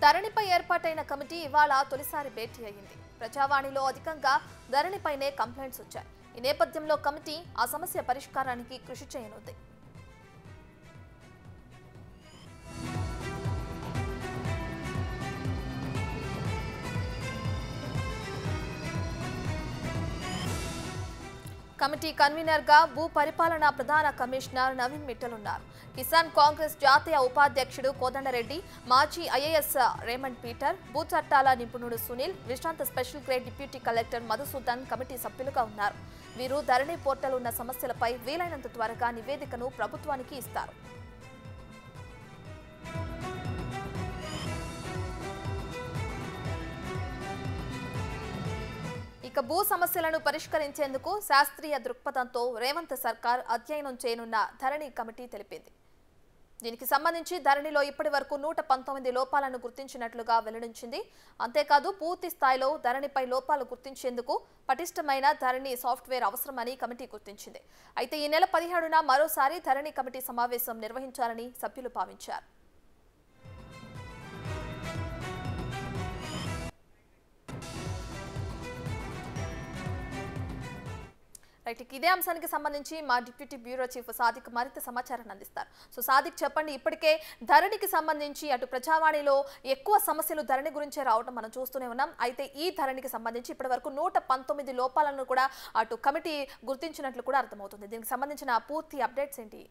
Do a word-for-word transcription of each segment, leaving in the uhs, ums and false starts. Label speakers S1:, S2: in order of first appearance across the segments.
S1: ధరణిపై ఏర్పాటైన కమిటీ ఇవాళ తొలిసారి భేటీ అయ్యింది. ప్రజావాణిలో అధికంగా ధరణిపైనే కంప్లైంట్స్ వచ్చాయి. ఈ నేపథ్యంలో కమిటీ ఆ సమస్య పరిష్కారానికి కృషి చేయనుంది. కమిటీ కన్వీనర్ గా భూ పరిపాలన ప్రధాన కమిషనర్ నవీన్ మిట్టల్ ఉన్నారు. కిసాన్ కాంగ్రెస్ జాతీయ ఉపాధ్యక్షుడు కోదండరెడ్డి, మాజీ ఐఏఎస్ రేమండ్ పీటర్, భూ చట్టాల నిపుణుడు సునీల్, విశ్రాంత special grade deputy collector Madhusudan committee సభ్యులుగా ఉన్నారు. వీరు ధరణి పోర్టల్ ఉన్న సమస్యలపై వీలైనంత త్వరగా నివేదికను ప్రభుత్వానికి ఇస్తారు. ఇక భూ సమస్యలను పరిష్కరించేందుకు శాస్త్రీయ దృక్పథంతో రేవంత్ సర్కార్ అధ్యయనం చేయనున్న ధరణి కమిటీ తెలిపింది. దీనికి సంబంధించి ధరణిలో ఇప్పటి వరకు నూట పంతొమ్మిది లోపాలను గుర్తించినట్లుగా వెల్లడించింది. అంతేకాదు పూర్తి స్థాయిలో ధరణిపై లోపాలు గుర్తించేందుకు పటిష్టమైన ధరణి సాఫ్ట్వేర్ అవసరమని కమిటీ గుర్తించింది. అయితే ఈ నెల పదిహేడున మరోసారి ధరణి కమిటీ సమావేశం నిర్వహించాలని సభ్యులు భావించారు. రైట్, ఇదే అంశానికి సంబంధించి మా డిప్యూటీ బ్యూరో చీఫ్ సాదిక్ మరింత సమాచారాన్ని అందిస్తారు. సో సాదిక్, చెప్పండి, ఇప్పటికే ధరణికి సంబంధించి అటు ప్రజావాణిలో ఎక్కువ సమస్యలు ధరణి గురించే రావడం మనం చూస్తూనే ఉన్నాం. అయితే ఈ ధరణికి సంబంధించి ఇప్పటి వరకు నూట పంతొమ్మిది లోపాలను కూడా అటు కమిటీ గుర్తించినట్లు కూడా అర్థమవుతుంది. దీనికి సంబంధించిన పూర్తి అప్డేట్స్ ఏంటి?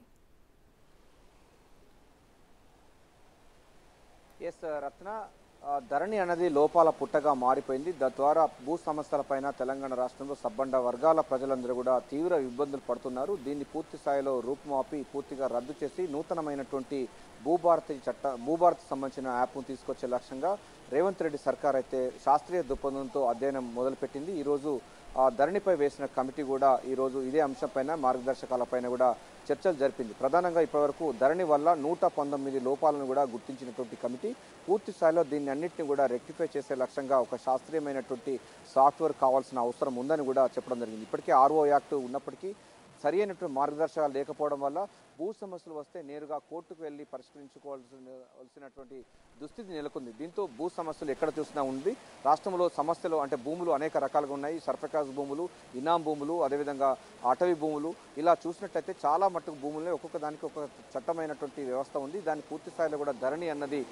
S2: ఎస్ రత్న, ధరణి అనేది లోపాల పుట్టగా మారిపోయింది. తద్వారా భూ సమస్యలపైన తెలంగాణ రాష్ట్రంలో సబ్బండ వర్గాల ప్రజలందరూ కూడా తీవ్ర ఇబ్బందులు పడుతున్నారు. దీన్ని పూర్తి స్థాయిలో రూపుమాపి పూర్తిగా రద్దు చేసి నూతనమైనటువంటి భూభారతి చట్ట భూభారతి సంబంధించిన యాప్ను తీసుకొచ్చే లక్ష్యంగా రేవంత్ రెడ్డి సర్కార్ అయితే శాస్త్రీయ దృక్పథంతో అధ్యయనం మొదలుపెట్టింది. ఈరోజు ధరణిపై వేసిన కమిటీ కూడా ఈరోజు ఇదే అంశంపైన మార్గదర్శకాలపైన కూడా చర్చలు జరిపింది. ప్రధానంగా ఇప్పటివరకు ధరణి వల్ల నూట పంతొమ్మిది లోపాలను కూడా గుర్తించినటువంటి కమిటీ పూర్తి స్థాయిలో దీన్ని అన్నింటినీ కూడా రెక్టిఫై చేసే లక్ష్యంగా ఒక శాస్త్రీయమైనటువంటి సాఫ్ట్వేర్ కావాల్సిన అవసరం ఉందని కూడా చెప్పడం జరిగింది. ఇప్పటికే ఆర్ఓ యాక్ట్ ఉన్నప్పటికీ సరి అయినటువంటి మార్గదర్శకాలు లేకపోవడం వల్ల భూ సమస్యలు వస్తే నేరుగా కోర్టుకు వెళ్ళి పరిష్కరించుకోవాల్సినటువంటి దుస్థితి నెలకొంది. దీంతో భూ సమస్యలు ఎక్కడ చూసినా ఉంది. రాష్ట్రంలో సమస్యలు అంటే భూములు అనేక రకాలుగా ఉన్నాయి. సర్ఫకాజ్ భూములు, ఇనాం భూములు, అదేవిధంగా అటవీ భూములు, ఇలా చూసినట్లయితే చాలా మట్టుకు భూములనే ఒక్కొక్క దానికి ఒక చట్టమైనటువంటి వ్యవస్థ ఉంది. దాని పూర్తి స్థాయిలో కూడా ధరణి అన్నది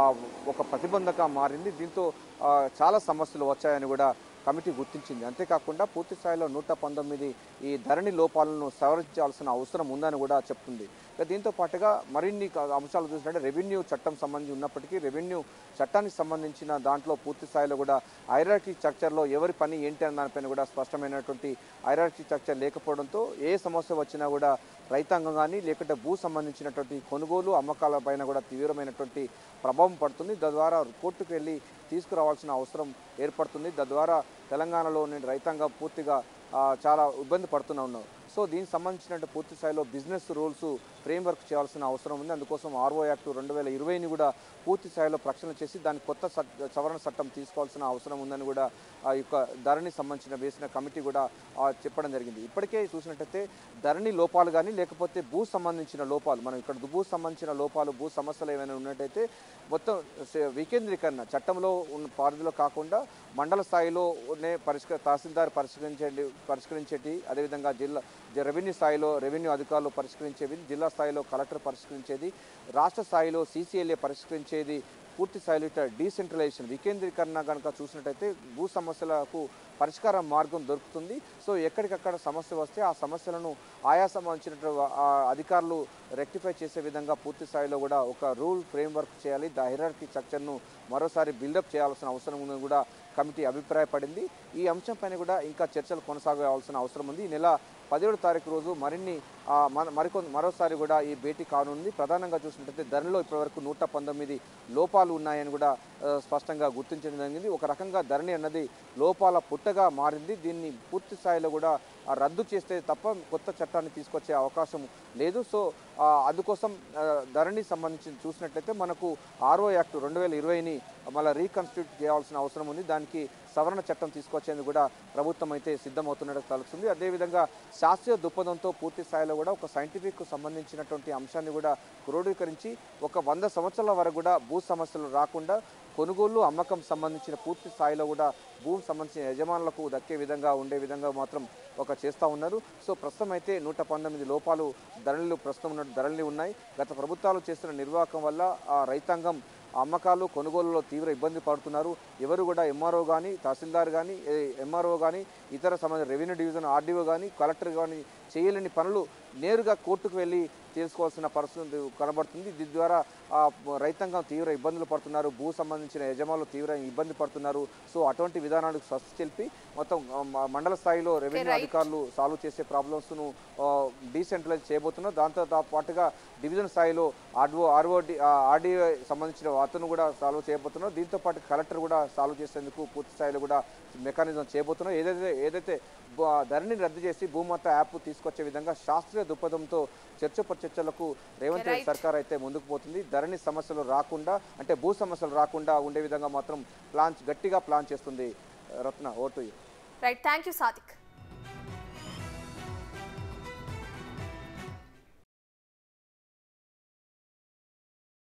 S2: ఒక ప్రతిబంధక మారింది. దీంతో చాలా సమస్యలు వచ్చాయని కూడా కమిటీ గుర్తించింది. అంతేకాకుండా పూర్తి స్థాయిలో నూట పంతొమ్మిది ఈ ధరణి లోపాలను సవరించాల్సిన అవసరం ఉందని కూడా చెప్తుంది. దీంతో పాటుగా మరిన్ని అంశాలు చూసినట్టే రెవెన్యూ చట్టం సంబంధించి ఉన్నప్పటికీ రెవెన్యూ చట్టానికి సంబంధించిన దాంట్లో పూర్తి స్థాయిలో కూడా హైరార్కీ స్ట్రక్చర్లో ఎవరి పని ఏంటి అన్న దానిపైన కూడా స్పష్టమైనటువంటి హైరార్కీ స్ట్రక్చర్ లేకపోవడంతో ఏ సమస్య వచ్చినా కూడా రైతాంగం కానీ లేకుంటే భూ సంబంధించినటువంటి కొనుగోలు అమ్మకాల పైన కూడా తీవ్రమైనటువంటి ప్రభావం పడుతుంది. తద్వారా కోర్టుకు వెళ్ళి తీసుకురావాల్సిన అవసరం ఏర్పడుతుంది. తద్వారా తెలంగాణలో నేను రైతాంగం పూర్తిగా చాలా ఇబ్బంది పడుతూనే ఉన్నాం. సో దీనికి సంబంధించినట్టు పూర్తి స్థాయిలో బిజినెస్ రూల్స్ ఫ్రేమ్వర్క్ చేయాల్సిన అవసరం ఉంది. అందుకోసం ఆర్ఓ యాక్ట్ రెండు వేల ఇరవైని కూడా పూర్తి స్థాయిలో ప్రక్షాళన చేసి దాని కొత్త సవరణ చట్టం తీసుకోవాల్సిన అవసరం ఉందని కూడా ఆ యొక్క ధరణి సంబంధించిన వేసిన కమిటీ కూడా చెప్పడం జరిగింది. ఇప్పటికే చూసినట్టయితే ధరణి లోపాలు కానీ లేకపోతే భూ సంబంధించిన లోపాలు, మనం ఇక్కడ భూ సంబంధించిన లోపాలు భూ సమస్యలు ఏమైనా ఉన్నట్టయితే మొత్తం వికేంద్రీకరణ చట్టంలో ఉన్న పరిధిలో కాకుండా మండల స్థాయిలోనే పరిష్క తహసీల్దార్ పరిష్కరించేది పరిష్కరించేటి అదేవిధంగా జిల్లా రెవెన్యూ స్థాయిలో రెవెన్యూ అధికారులు పరిష్కరించేది, జిల్లా స్థాయిలో కలెక్టర్ పరిష్కరించేది, రాష్ట్ర స్థాయిలో సీసీఎల్ఏ పరిష్కరించేది, పూర్తి స్థాయిలో ఇట్లా డీసెంట్రలైజేషన్ వికేంద్రీకరణ కనుక చూసినట్టయితే భూ సమస్యలకు పరిష్కార మార్గం దొరుకుతుంది. సో ఎక్కడికక్కడ సమస్య వస్తే ఆ సమస్యలను ఆయా సంబంధించిన అధికారులు రెక్టిఫై చేసే విధంగా పూర్తి స్థాయిలో కూడా ఒక రూల్ ఫ్రేమ్వర్క్ చేయాలి. ద హైరార్కీ స్ట్రక్చర్ను మరోసారి బిల్డప్ చేయాల్సిన అవసరం ఉందని కూడా కమిటీ అభిప్రాయపడింది. ఈ అంశంపైన కూడా ఇంకా చర్చలు కొనసాగాల్సిన అవసరం ఉంది. ఈ నెల పదిహేడు తారీఖు రోజు మరిన్ని మరికొంత మరోసారి కూడా ఈ భేటీ కానుంది. ప్రధానంగా చూసినట్లయితే ధరణిలో ఇప్పటివరకు నూట పంతొమ్మిది లోపాలు ఉన్నాయని కూడా స్పష్టంగా గుర్తించడం జరిగింది. ఒక రకంగా ధరణి అన్నది లోపాల పుట్టగా మారింది. దీన్ని పూర్తి స్థాయిలో కూడా రద్దు చేస్తే తప్ప కొత్త చట్టాన్ని తీసుకొచ్చే అవకాశం లేదు. సో అందుకోసం ధరణి సంబంధించి చూసినట్లయితే మనకు ఆర్ఓ యాక్ట్ రెండు వేల ఇరవైని మళ్ళీ రీకన్స్టిట్యూట్ చేయాల్సిన అవసరం ఉంది. దానికి సవరణ చట్టం తీసుకొచ్చేందుకు కూడా ప్రభుత్వం అయితే సిద్ధమవుతున్నట్టు తెలుస్తుంది. అదేవిధంగా శాస్త్రీయ దృక్పథంతో పూర్తి స్థాయిలో కూడా ఒక సైంటిఫిక్ సంబంధించినటువంటి అంశాన్ని కూడా క్రోడీకరించి ఒక వంద సంవత్సరాల వరకు కూడా భూ సమస్యలు రాకుండా కొనుగోలు అమ్మకం సంబంధించిన పూర్తి స్థాయిలో కూడా భూమి సంబంధించిన యజమానులకు దక్కే విధంగా ఉండే విధంగా మాత్రం ఒక చేస్తూ ఉన్నారు. సో ప్రస్తుతం అయితే నూట పంతొమ్మిది లోపాలు ధరలు ప్రస్తుతం ఉన్న ధరలు ఉన్నాయి. గత ప్రభుత్వాలు చేస్తున్న నిర్వాహకం వల్ల ఆ రైతాంగం అమ్మకాలు కొనుగోలులో తీవ్ర ఇబ్బంది పడుతున్నారు. ఎవరు కూడా ఎంఆర్ఓ కానీ తహసీల్దార్ కానీ ఎంఆర్ఓ కానీ ఇతర సంబంధించిన రెవెన్యూ డివిజన్ ఆర్డీఓ కానీ కలెక్టర్ కానీ చేయలేని పనులు నేరుగా కోర్టుకు వెళ్ళి తీసుకోవాల్సిన పరిస్థితి కనబడుతుంది. దీని ద్వారా రైతాంగం తీవ్ర ఇబ్బందులు పడుతున్నారు. భూ సంబంధించిన యజమానులు తీవ్ర ఇబ్బంది పడుతున్నారు. సో అటువంటి విధానాలకు స్వస్తి తెలిపి మొత్తం మండల స్థాయిలో రెవెన్యూ అధికారులు సాల్వ్ చేసే ప్రాబ్లమ్స్ను డీసెంట్రలైజ్ చేయబోతున్నారు. దాంతో పాటుగా డివిజన్ స్థాయిలో ఆర్డీఓ ఆర్ఓడి ఆర్డీఓ సంబంధించిన అతను కూడా సాల్వ్ చేయబోతున్నారు. దీంతో పాటు కలెక్టర్ కూడా సాల్వ్ చేసేందుకు పూర్తి స్థాయిలో కూడా మెకానిజం చేయబోతున్నారు. ఏదైతే ఏదైతే ధరణిని రద్దు చేసి భూమాత యాప్ తీసుకొచ్చే విధంగా శాస్త్రీయ దృక్పథంతో చర్చ చర్చలకు రేవంత్ రెడ్డి సర్కార్ అయితే ముందుకు పోతుంది. ధరణి సమస్యలు రాకుండా అంటే భూ సమస్యలు రాకుండా ఉండే విధంగా మాత్రం ప్లాన్ గట్టిగా ప్లాన్ చేస్తుంది. Ratna vote
S1: right thank you Sadiq.